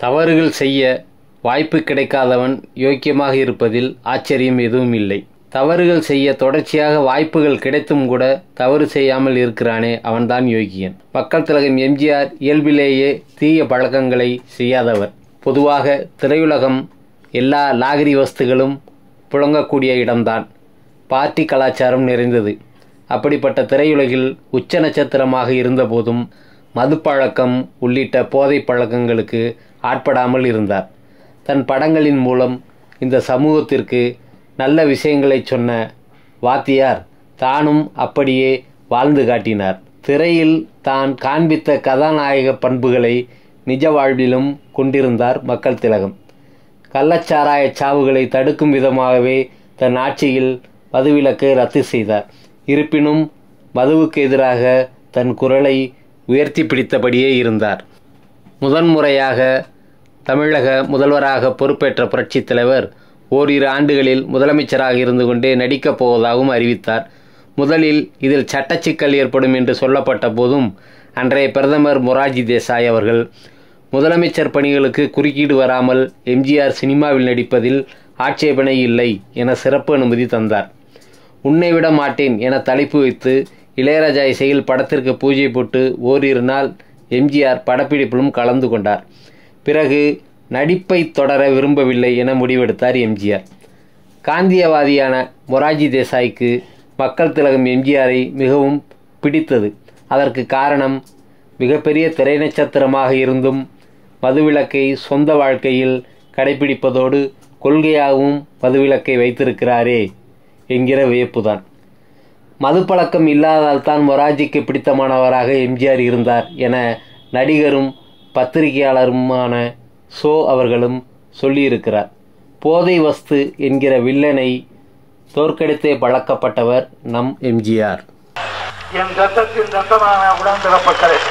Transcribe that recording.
தவறுகள் செய்ய வாய்ப்பு கிடைக்காதவன் யோக்கியமாக இருப்பதில் ஆச்சரியம் எதுவும் இல்லை. தவறுகள் செய்ய தொடர்ச்சியாக வாய்ப்புகள் கிடைத்தும் கூட தவறு செய்யாமல் இருக்கிறானே அவன்தான் யோகியன். மக்கள் திலகம் எம்ஜிஆர் இயல்பிலேயே தீய பழக்கங்களை செய்யாதவர். பொதுவாக திரையுலகம் எல்லா லாகிரி வஸ்துகளும் புழங்கக்கூடிய இடம்தான். பார்ட்டி கலாச்சாரம் நிறைந்தது. அப்படிப்பட்ட திரையுலகில் உச்ச நட்சத்திரமாக இருந்தபோதும் மது பழக்கம் உள்ளிட்ட போதை பழக்கங்களுக்கு ஆட்படாமல் இருந்தார். தன் படங்களின் மூலம் இந்த சமூகத்திற்கு நல்ல விஷயங்களை சொன்ன வாத்தியார் தானும் அப்படியே வாழ்ந்து காட்டினார். திரையில் தான் காண்பித்த கதாநாயக பண்புகளை நிஜ வாழ்விலும் கொண்டிருந்தார் மக்கள் திலகம். கள்ளச்சாராய சாவுகளை தடுக்கும் விதமாகவே தன் ஆட்சியில் மதுவிலக்கை ரத்து செய்தார். இருப்பினும் மதுவுக்கு எதிராக தன் குரலை உயர்த்தி பிடித்தபடியே இருந்தார். முதன்முறையாக தமிழக முதல்வராக பொறுப்பேற்ற புரட்சித் தலைவர் ஓரிரு ஆண்டுகளில் முதலமைச்சராக இருந்து கொண்டே நடிக்கப் போவதாகவும் அறிவித்தார். முதலில் இதில் சட்டச்சிக்கல் ஏற்படும் என்று சொல்லப்பட்ட போதும் அன்றைய பிரதமர் மொரார்ஜி தேசாய் அவர்கள் முதலமைச்சர் பணிகளுக்கு குறுக்கீடு வராமல் எம்ஜிஆர் சினிமாவில் நடிப்பதில் ஆட்சேபனை இல்லை என சிறப்பு அனுமதி தந்தார். உன்னை விட மாட்டேன் என தலைப்பு வைத்து இளையராஜா இசையில் படத்திற்கு பூஜை போட்டு ஓரிரு நாள் எம்ஜிஆர் படப்பிடிப்பிலும் கலந்து கொண்டார். பிறகு நடிப்பை தொடர விரும்பவில்லை என முடிவெடுத்தார் எம்ஜிஆர். காந்தியவாதியான மொரார்ஜி தேசாய்க்கு மக்கள் திலகம் எம்ஜிஆரை மிகவும் பிடித்தது. அதற்கு காரணம் மிகப்பெரிய திரை நட்சத்திரமாக இருந்தும் மதுவிலக்கை சொந்த வாழ்க்கையில் கடைபிடிப்பதோடு கொள்கையாகவும் மதுவிலக்கை வைத்திருக்கிறாரே என்கிற வியப்புதான். மது பழக்கம் இல்லாதால் தான் மொரார்ஜிக்கு பிடித்தமானவராக எம்ஜிஆர் இருந்தார் என நடிகரும் பத்திரிகையாளருமான சோ அவர்களும் சொல்லியிருக்கிறார். போதை வஸ்து என்கிற வில்லனை தோற்கடித்தே பழக்கப்பட்டவர் நம் எம்ஜிஆர். என் ரத்தத்தின் ரத்தமான உடன்பிறப்பட்டது.